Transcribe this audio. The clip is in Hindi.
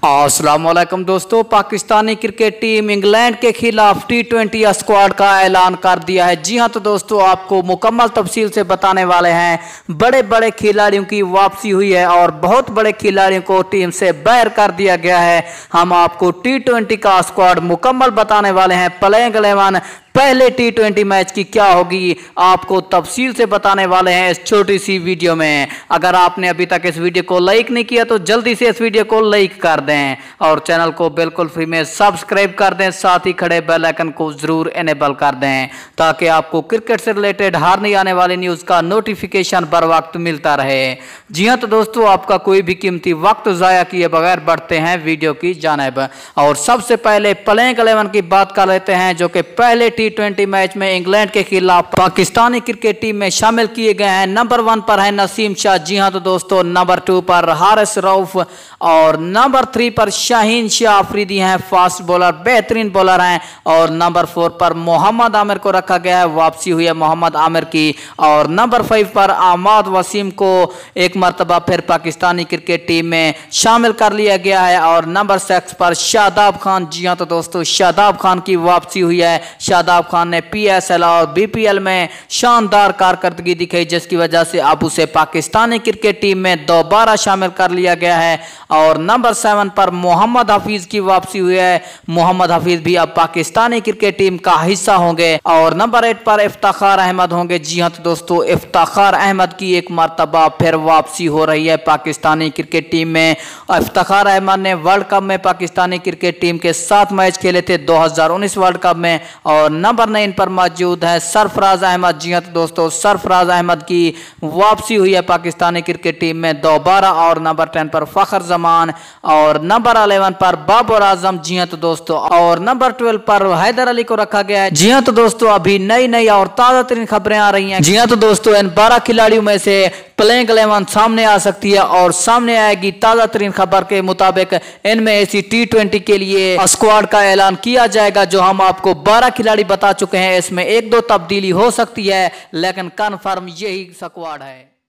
अस्सलाम वालेकुम दोस्तों, पाकिस्तानी क्रिकेट टीम इंग्लैंड के खिलाफ टी20 स्क्वाड का ऐलान कर दिया है। जी हां, तो दोस्तों आपको मुकम्मल तफसील से बताने वाले हैं। बड़े बड़े खिलाड़ियों की वापसी हुई है और बहुत बड़े खिलाड़ियों को टीम से बाहर कर दिया गया है। हम आपको टी20 का स्क्वाड मुकम्मल बताने वाले हैं। प्लेइंग 11 पहले टी20 मैच की क्या होगी आपको तफसील से बताने वाले हैं इस छोटी सी वीडियो में। अगर आपने अभी तक इस वीडियो को लाइक नहीं किया तो जल्दी से इस वीडियो को लाइक कर दें और चैनल को बिल्कुल फ्री में सब्सक्राइब कर दें। साथ ही खड़े बेल आइकन को जरूर इनेबल कर दें ताकि आपको क्रिकेट से रिलेटेड हर नई आने वाली न्यूज़ का नोटिफिकेशन बर वक्त मिलता रहे। जी हाँ, तो दोस्तों आपका कोई भी कीमती वक्त ज़ाया किए बगैर बढ़ते हैं वीडियो की जानिब और सबसे पहले प्लेइंग 11 की बात कर लेते हैं जो कि पहले टी20 मैच में इंग्लैंड के खिलाफ पाकिस्तानी क्रिकेट टीम में शामिल किए गए हैं। नंबर 1 पर है नसीम शाह। जी हां, तो दोस्तों नंबर 2 पर हारिस रऊफ और नंबर 3 पर शाहीन शाह अफरीदी हैं, फास्ट बॉलर, बेहतरीन बॉलर हैं। और नंबर 4 पर मोहम्मद आमिर को रखा गया है, वापसी हुई है मोहम्मद आमिर की। और नंबर 5 पर अहमद वसीम को एक मरतबा फिर पाकिस्तानी क्रिकेट टीम में शामिल कर लिया गया है। और नंबर 6 पर शादाब खान। जी हां, तो दोस्तों शादाब खान की वापसी हुई है। शादाब खान ने पीएसएल और बीपीएल में शानदार कारकर्दगी दिखाई जिसकी वजह से अब उसे पाकिस्तानी क्रिकेट टीम में दोबारा शामिल कर लिया गया है। और नंबर 7 पर मोहम्मद हफीज की वापसी हुई है। मोहम्मद हफीज भी अब पाकिस्तानी क्रिकेट टीम का हिस्सा होंगे। और नंबर 8 पर इफ्तिखार अहमद होंगे। जी हां, तो दोस्तों इफ्तिखार अहमद की एक मरतबा फिर वापसी हो रही है पाकिस्तानी क्रिकेट टीम में। इफ्तिखार अहमद ने वर्ल्ड कप में पाकिस्तानी क्रिकेट टीम के 7 मैच खेले थे 2019 वर्ल्ड कप में। और नंबर 9 पर मौजूद है सरफराज अहमद। जी हां, तो दोस्तों सरफराज अहमद की वापसी हुई है पाकिस्तानी क्रिकेट टीम में दोबारा। और नंबर 10 पर फखर जमान और नंबर 11 पर बाबर आजम। जी हां, तो दोस्तों और नंबर 12 पर हैदर अली को रखा गया है। जी हां, तो दोस्तों अभी नई और ताज़ा तरीन खबरें आ रही हैं। जी हां, तो दोस्तों इन 12 खिलाड़ियों में से प्लेइंग 11 सामने आ सकती है और सामने आएगी ताज़ा तरीन खबर के मुताबिक इनमें ऐसी टी20 के लिए स्क्वाड का ऐलान किया जाएगा जो हम आपको 12 खिलाड़ी बता चुके हैं। इसमें 1-2 तब्दीली हो सकती है लेकिन कन्फर्म यही स्क्वाड है।